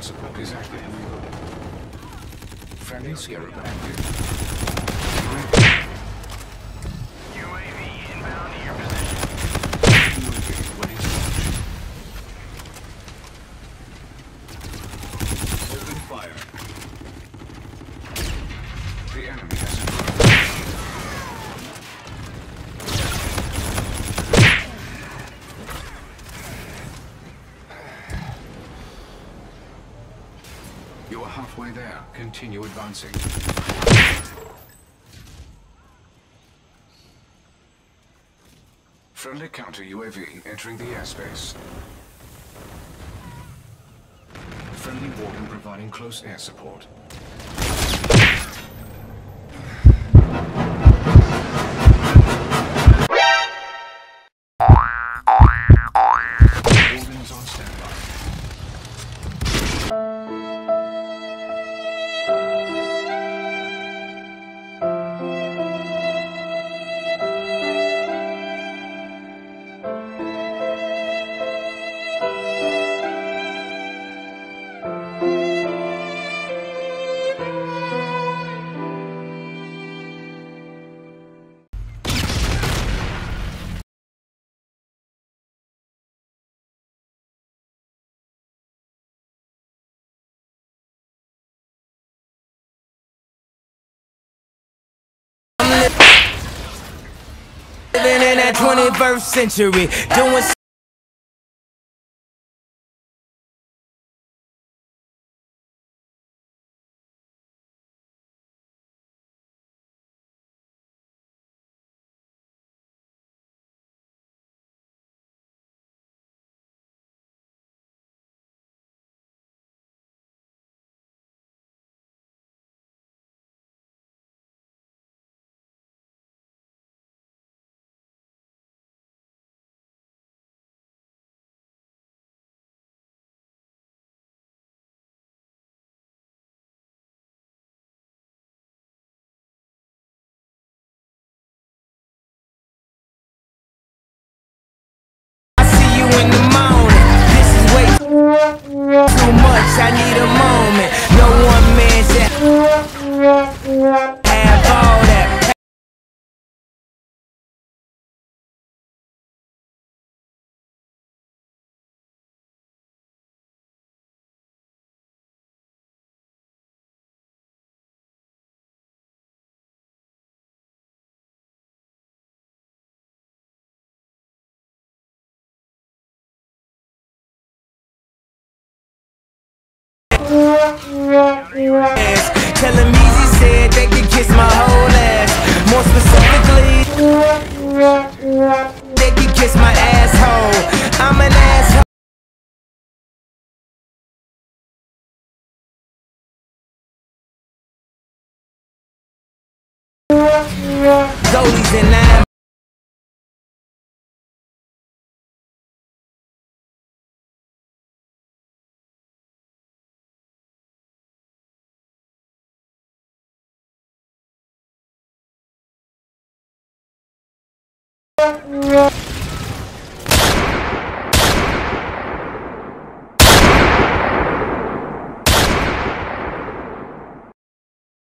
support is active. Friendly Sierra active. UAV inbound to your position. UAV ready to launch. Open fire. The enemy has approached. You are halfway there. Continue advancing. Friendly counter UAV entering the airspace. Friendly Warden providing close air support. Warden's on standby. Living in that 21st century, doing in the morning. This is way too much. I need a moment. No one man should have all that. Tell him easy said they could kiss my whole ass. More specifically, they could kiss my asshole. I'm an asshole. Goalies and nine.